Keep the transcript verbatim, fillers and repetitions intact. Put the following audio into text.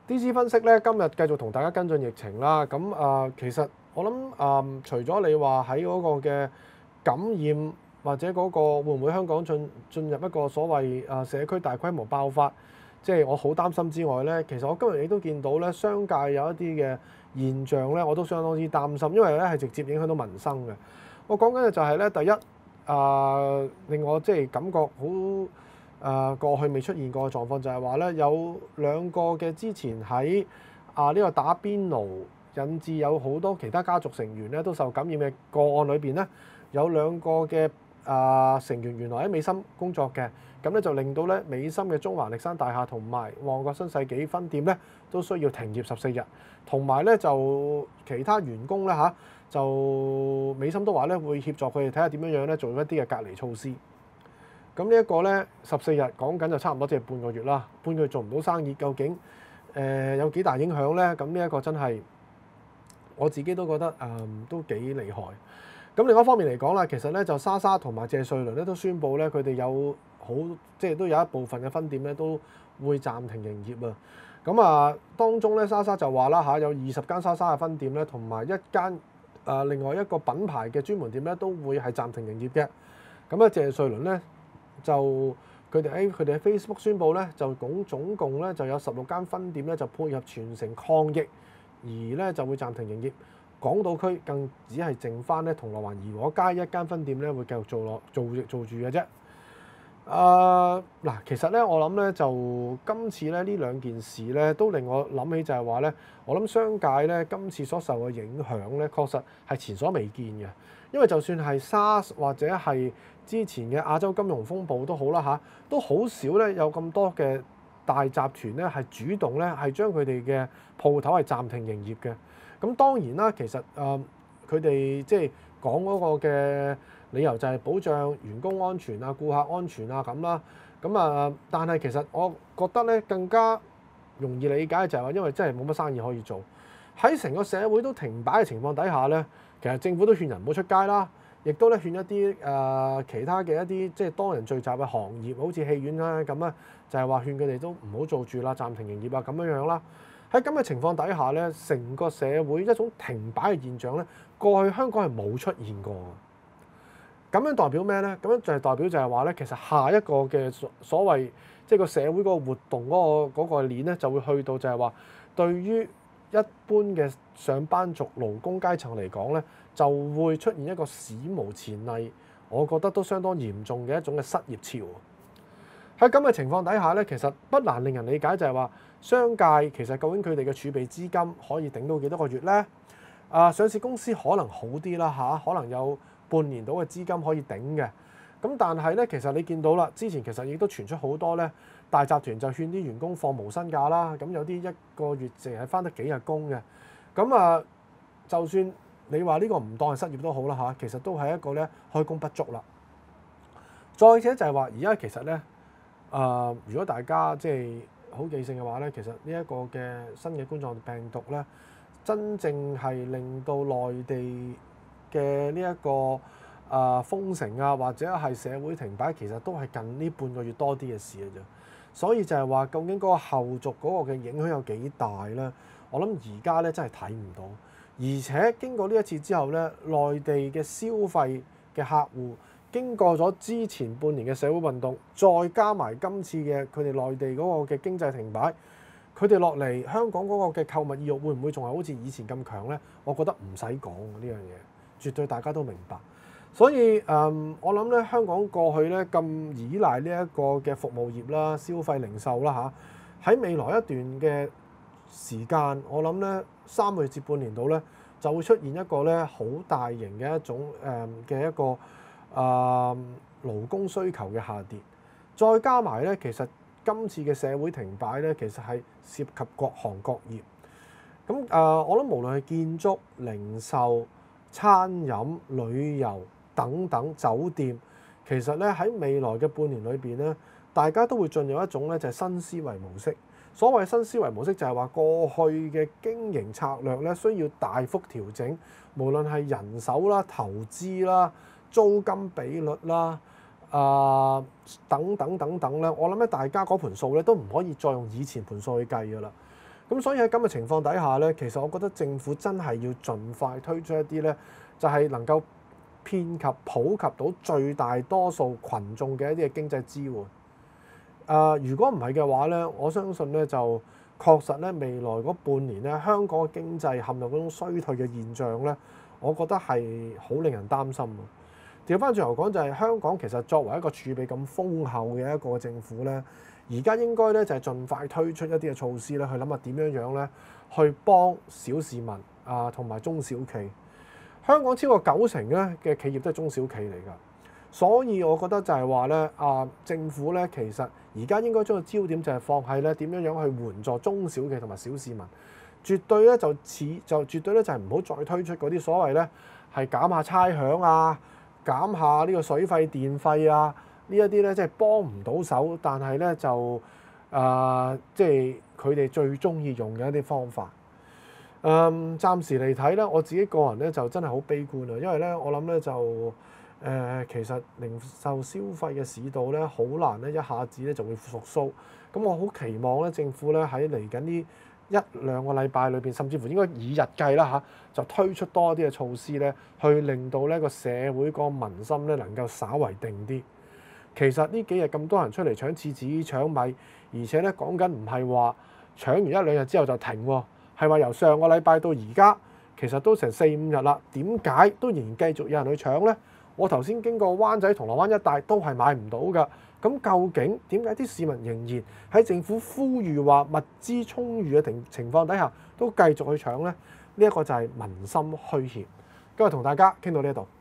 D C 分析咧，今日繼續同大家跟進疫情啦。咁啊、呃，其實我諗啊、呃，除咗你話喺嗰個嘅感染或者嗰個會唔會香港進進入一個所謂啊社區大規模爆發，即係我好擔心之外咧，其實我今日亦都見到咧，商界有一啲嘅現象咧，我都相當之擔心，因為咧係直接影響到民生嘅。我講緊嘅就係咧，第一啊、呃，令我即係感覺好。誒、呃、過去未出現過嘅狀況就係話咧，有兩個嘅之前喺啊呢、這個打邊爐，引致有好多其他家族成員咧都受感染嘅個案裏邊咧，有兩個嘅啊、呃、成員原來喺美心工作嘅，咁咧就令到咧美心嘅中環歷山大廈同埋旺角新世紀分店咧都需要停業十四日，同埋咧就其他員工咧嚇、啊、就美心都話咧會協助佢哋睇下點樣樣咧做一啲嘅隔離措施。咁呢一個咧十四日講緊就差唔多即係半個月啦，半個月做唔到生意，究竟誒、呃、有幾大影響咧？咁呢一個真係我自己都覺得誒、嗯、都幾厲害。咁另外一方面嚟講啦，其實咧就莎莎同埋謝瑞麟咧都宣布咧，佢哋有好即係都有一部分嘅分店咧都會暫停營業啊。咁啊，當中咧莎莎就話啦嚇，有二十間莎莎嘅分店咧，同埋一間誒、呃、另外一個品牌嘅專門店咧都會係暫停營業嘅。咁啊，謝瑞麟咧。就佢哋喺佢哋喺 Facebook 宣布咧，就總總共咧就有十六間分店咧就配合全城抗疫，而咧就會暫停營業。港島區更只係剩翻咧銅鑼灣怡和街一間分店咧會繼續做落做做住嘅啫。啊嗱，其實咧我諗咧就今次咧呢兩件事咧都令我諗起就係話咧，我諗商界咧今次所受嘅影響咧確實係前所未見嘅，因為就算係 SARS 或者係之前嘅亞洲金融風暴都好啦嚇，都好少咧有咁多嘅大集團咧係主動咧係將佢哋嘅鋪頭係暫停營業嘅。咁當然啦，其實誒佢哋即係講嗰個嘅理由就係保障員工安全啊、顧客安全啊咁啦。咁啊，但係其實我覺得咧更加容易理解就係話，因為真係冇乜生意可以做，喺成個社會都停擺嘅情況底下咧，其實政府都勸人唔好出街啦。亦都咧勸一啲誒、呃、其他嘅一啲即係多人聚集嘅行業，好似戲院啦咁咧，就係話勸佢哋都唔好做住啦，暫停營業啊咁樣樣啦。喺咁嘅情況底下咧，成個社會一種停擺嘅現象咧，過去香港係冇出現過嘅。咁樣代表咩咧？咁樣就係代表就係話咧，其實下一個嘅所所謂即係個社會嗰個活動嗰、嗰個嗰、嗰個鏈咧，就會去到就係話對於一般嘅上班族勞工階層嚟講咧，就會出現一個史無前例，我覺得都相當嚴重嘅一種嘅失業潮。喺咁嘅情況底下咧，其實不難令人理解就係話，商界其實究竟佢哋嘅儲備資金可以頂到幾多個月咧？啊，上市公司可能好啲啦嚇，可能有半年到嘅資金可以頂嘅。咁但係咧，其實你見到啦，之前其實亦都傳出好多咧，大集團就勸啲員工放無薪假啦。咁有啲一個月淨係返得幾日工嘅。咁啊，就算你話呢個唔當係失業都好啦嚇，其實都係一個咧開工不足啦。再者就係話，而家其實咧，啊、呃，如果大家即係好記性嘅話咧，其實呢一個嘅新嘅冠狀病毒咧，真正係令到內地嘅呢一個啊、呃、封城啊，或者係社會停擺，其實都係近呢半個月多啲嘅事嘅啫。所以就係話，究竟嗰個後續嗰個嘅影響有幾大咧？我諗而家咧真係睇唔到。而且經過呢一次之後咧，內地嘅消費嘅客戶經過咗之前半年嘅社會運動，再加埋今次嘅佢哋內地嗰個嘅經濟停擺，佢哋落嚟香港嗰個嘅購物意欲會唔會仲係好似以前咁強咧？我覺得唔使講呢樣嘢，絕對大家都明白。所以誒、嗯，我諗咧香港過去咧咁依賴呢一個嘅服務業啦、消費零售啦嚇，喺未來一段嘅時間，我諗咧三個月至半年度咧，就會出現一個咧好大型嘅一種誒嘅、呃、一個誒、呃、勞工需求嘅下跌，再加埋咧，其實今次嘅社會停擺咧，其實係涉及各行各業。咁誒、呃，我諗無論係建築、零售、餐飲、旅遊等等酒店，其實咧喺未來嘅半年裏邊咧，大家都會進入一種咧就係新思維模式。所謂新思維模式就係話過去嘅經營策略咧需要大幅調整，無論係人手啦、投資啦、租金比率啦、啊、呃、等等等等咧，我諗咧大家嗰盤數咧都唔可以再用以前盤數去計㗎啦。 咁所以喺咁嘅情況底下咧，其實我覺得政府真係要盡快推出一啲咧，就係能夠遍及普及到最大多數群眾嘅一啲嘅經濟支援。誒、呃，如果唔係嘅話咧，我相信咧就確實咧未來嗰半年咧，香港嘅經濟陷入嗰種衰退嘅現象咧，我覺得係好令人擔心。調翻轉頭講就係香港其實作為一個儲備咁豐厚嘅一個政府咧，而家應該咧就係盡快推出一啲嘅措施咧，去諗下點樣樣咧去幫小市民啊同埋中小企。香港超過九成咧嘅企業都係中小企嚟㗎，所以我覺得就係話咧啊，政府咧其實而家應該將個焦點就係放喺咧點樣樣去援助中小企同埋小市民，絕對咧就似就絕對咧就係唔好再推出嗰啲所謂咧係減下差餉啊，減下呢個水費電費啊，呢一啲咧即係幫唔到手，但係咧就啊即係佢哋最中意用嘅一啲方法。嗯，暫時嚟睇咧，我自己個人咧就真係好悲觀啊，因為咧我諗咧就誒、呃、其實零售消費嘅市道咧好難咧一下子咧就會復甦。咁我好期望咧政府咧喺嚟緊呢一兩個禮拜裏邊，甚至乎應該以日計啦嚇，就推出多啲嘅措施咧，去令到呢個社會個民心咧能夠稍為定啲。其實呢幾日咁多人出嚟搶廁紙、搶米，而且咧講緊唔係話搶完一兩日之後就停喎，係話由上個禮拜到而家，其實都成四五日啦。點解都仍然繼續有人去搶呢？我頭先經過灣仔、銅鑼灣一帶都係買唔到㗎。咁究竟點解啲市民仍然喺政府呼籲話物資充裕嘅情情況底下，都繼續去搶呢？呢一個就係民心虛怯。今日同大家傾到呢一度。